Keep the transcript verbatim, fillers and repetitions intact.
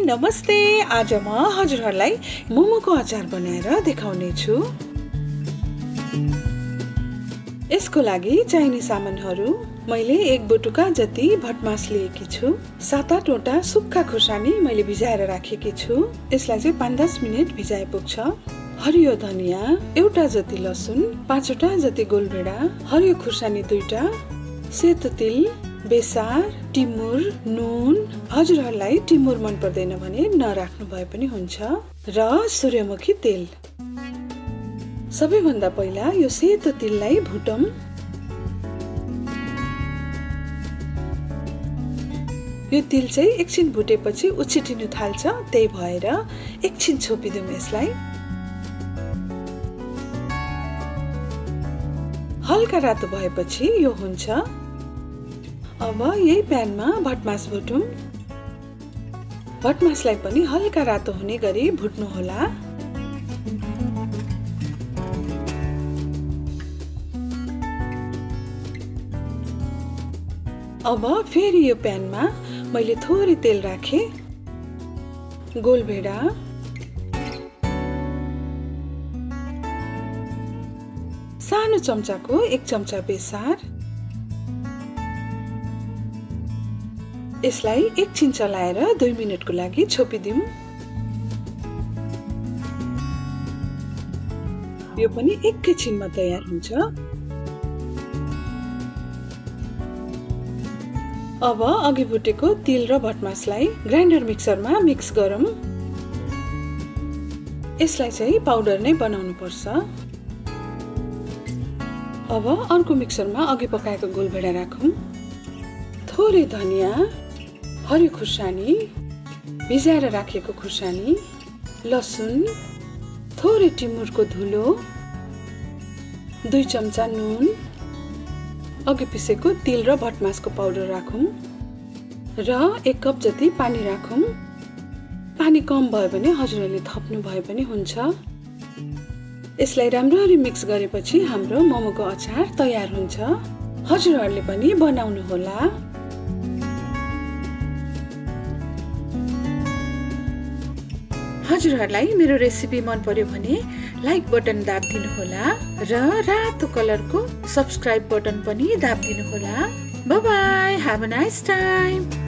नमस्ते। आज म हजुरहरुलाई मोमोको अचार बनाएर देखाउने छु। यसको लागि चाहिने सामानहरु मैले एक बटुका जति भटमास लिएकी छु। सात आठ वटा सुक्खा खुर्सानी मैले भिजाएर राखेकी छु। यसलाई चाहिँ पाँच दस मिनेट भिजाए पुग्छ। हरियो धनिया एउटा जति, लसुन पाँच वटा जति गोलभेडा, हरियो खुर्सानी दुईटा, सेतो तिल, बेसार, टिमुर, नुन। हजुरहरुलाई टिमुर मन पर्दैन भने नराख्नु भए पनि हुन्छ, र सूर्यमुखी तेल। सबैभन्दा पहिला यो सेतो तिललाई भुटौं। यो तिल चाहिँ एकछिन भुटेपछि उछिटिनु थाल्छ, त्यही भएर एकछिन छोपिदिउँ यसलाई। हल्का रातो भएपछि यो हुन्छ। अब यही प्यानमा भटमास भुटौं। भटमासलाई पनि हल्का रातो हुने गरी भुट्नु होला। अब फेरि यो प्यानमा मैले थोरै तेल राखे, गोलभेडा, सानो चम्चाको एक चम्चा बेसार, यसलाई एकछिन चलाएर दुई मिनेटको लागि छोपिदिउँ। यो पनि एकैछिनमा तयार हुन्छ। अब अघि भुटेको तिल र भटमासलाई ग्राइन्डर मिक्सरमा मिक्स गरौँ। यसलाई चाहिँ पाउडर नै बनाउनु पर्छ। अब अर्को मिक्सरमा अघि पकाएको गोलभेडा राखौँ। थोरै धनिया, हरियो खुर्सानी, भिजाएर राखेको खुर्सानी, लसुन, थोरै टिमुरको धुलो, दुई चम्चा नुन, अघि पिसेको तिल र भटमासको पाउडर राखौँ, र एक कप जति पानी राखौँ। पानी कम भयो भने हजुरहरूले थप्नु भए पनि हुन्छ। यसलाई राम्ररी मिक्स गरेपछि हाम्रो मोमोको अचार तयार हुन्छ। हजुरहरूले पनि बनाउनु होला। हजुरहरूलाई मेरो रेसिपी मन पर्यो भने लाइक बटन दाबिदिनु होला, र रातो कलरको सब्स्क्राइब बटन पनि दाबिदिनु होला। Bye bye, have a nice time.